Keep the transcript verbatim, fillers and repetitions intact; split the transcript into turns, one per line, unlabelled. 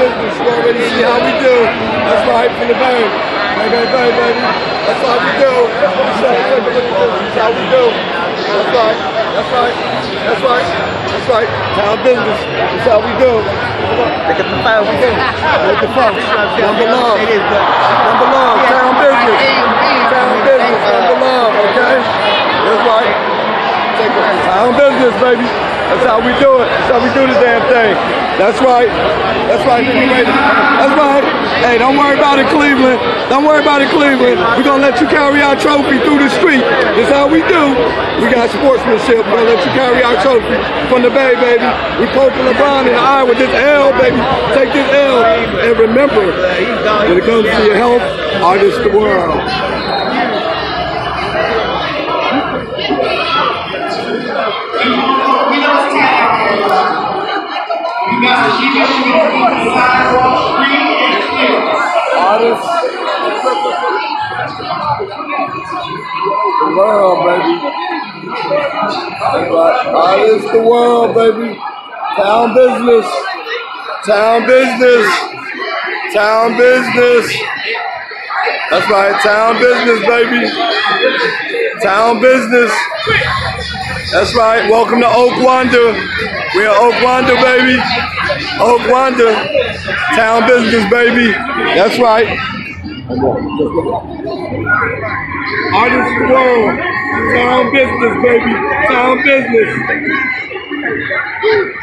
business. You already see how we do. That's right, from the bang. Bang, bang, bang, baby. That's how we do. That's how we do. That's right. That's right. That's right. That's right. Town business. That's how we do.
Look at the phone.
Look at the phone. Number love. Number love. Town business. Town business. Number love. Okay? That's right. Town business, baby. That's how we do it. That's how we do the damn thing. That's right. That's right. That's right. Hey, don't worry about it, Cleveland. Don't worry about it, Cleveland. We're going to let you carry our trophy through the street. That's how we do. We got sportsmanship. We're going to let you carry our trophy from the Bay, baby. We poking LeBron in the eye with this L, baby. Take this L. And remember, when it comes to your health, artist the world. Artist the world, baby. Artist the world, baby. Town business. Town business. Town business. That's right, town business, baby. Town business. That's right. Welcome to Oak Wonder. We're in Oak Wonder, baby. Oak Wonder. Town business, baby. That's right. Artist of the world. Town business, baby. Town business.